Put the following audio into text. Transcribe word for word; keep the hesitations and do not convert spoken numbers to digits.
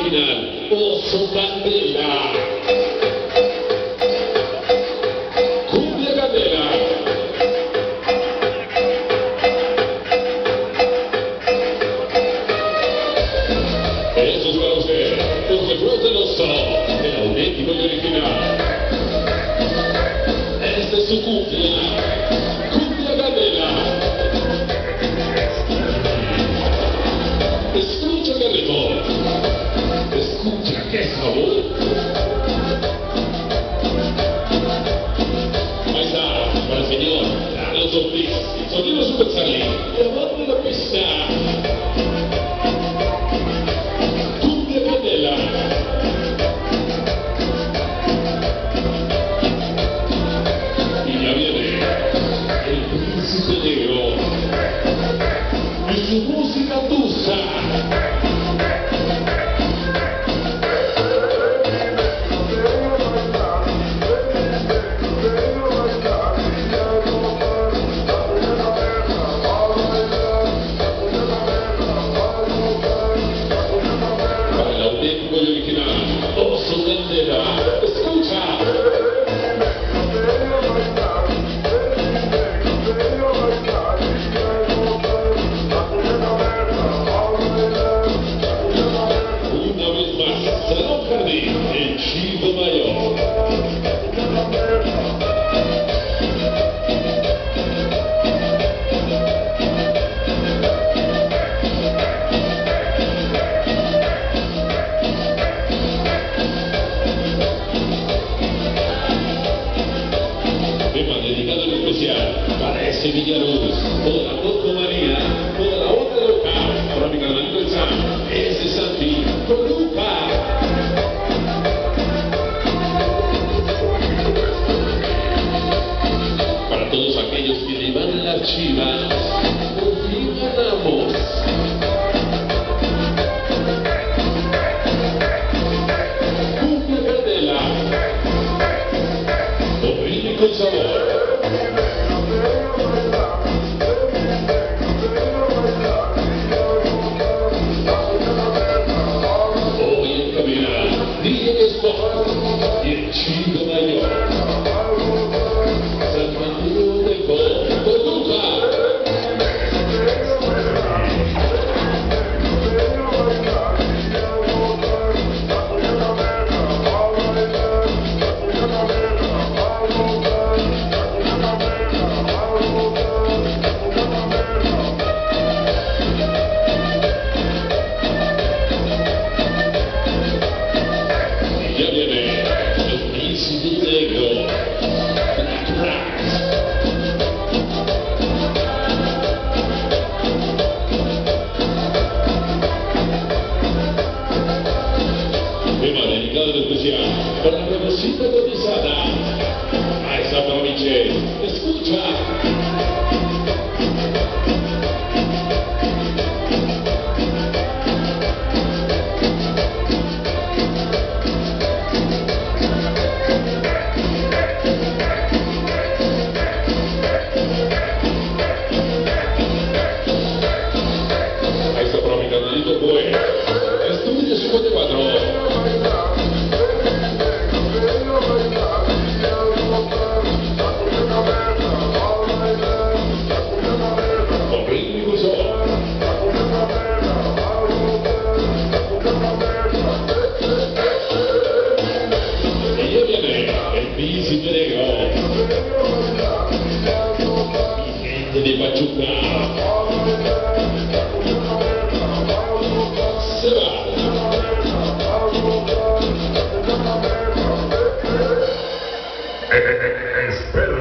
original, Oso Candela. Cumbia Candela. Eso es para usted, los refluos del oso, el auténtico y original. Esta es su cumbia, Cumbia Candela. Escucha qué ritmo, escucha qué sabor. Ahí está, para el señor Carlos Ortiz, sonido Super Charlie, grabando la pista. Cumbia Candela. Y ya viene el Príncipe Negro y su música tusa. Oso Candela, escucha. Una vez más, Salón Jardín, el Chivo Mayor. Dedicado en especial para ese Villaruz, toda la Coco María, toda la otra loca, para mi carnalito el Sam, ese Santi, Toluca. Para todos aquellos que le van las Chivas, por fin ganamos. Cumbia Candela, con ritmo y con sabor. Y el Chivo Mayor, San Mateo de Toluca. Tema dedicado en especial para la rebocita cotizada. Ahí está para Michelle. Escucha. Ahí está para mi carnalito pues. Estudio cincuenta y cuatro. Príncipe Negro, mi gente de Pachuca, se va. Espera.